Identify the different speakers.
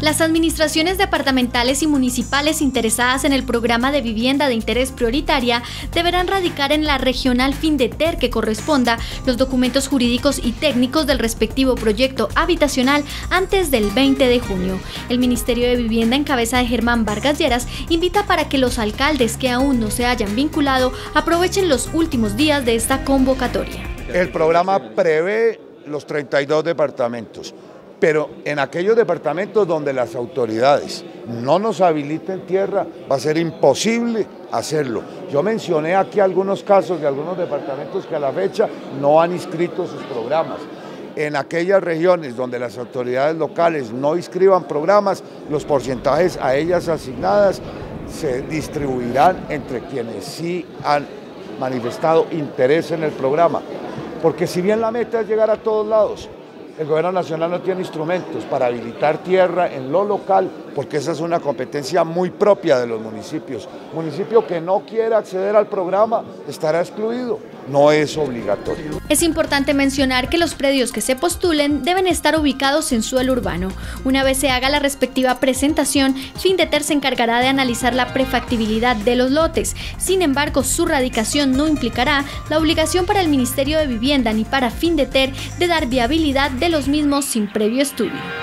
Speaker 1: Las administraciones departamentales y municipales interesadas en el programa de vivienda de interés prioritaria deberán radicar en la regional Findeter que corresponda los documentos jurídicos y técnicos del respectivo proyecto habitacional antes del 20 de junio. El Ministerio de Vivienda, en cabeza de Germán Vargas Lleras, invita para que los alcaldes que aún no se hayan vinculado aprovechen los últimos días de esta convocatoria.
Speaker 2: El programa prevé los 32 departamentos. Pero en aquellos departamentos donde las autoridades no nos habiliten tierra, va a ser imposible hacerlo. Yo mencioné aquí algunos casos de algunos departamentos que a la fecha no han inscrito sus programas. En aquellas regiones donde las autoridades locales no inscriban programas, los porcentajes a ellas asignadas se distribuirán entre quienes sí han manifestado interés en el programa. Porque si bien la meta es llegar a todos lados, el gobierno nacional no tiene instrumentos para habilitar tierra en lo local, porque esa es una competencia muy propia de los municipios. Municipio que no quiera acceder al programa estará excluido, no es obligatorio.
Speaker 1: Es importante mencionar que los predios que se postulen deben estar ubicados en suelo urbano. Una vez se haga la respectiva presentación, Findeter se encargará de analizar la prefactibilidad de los lotes. Sin embargo, su radicación no implicará la obligación para el Ministerio de Vivienda ni para Findeter de dar viabilidad de los mismos sin previo estudio.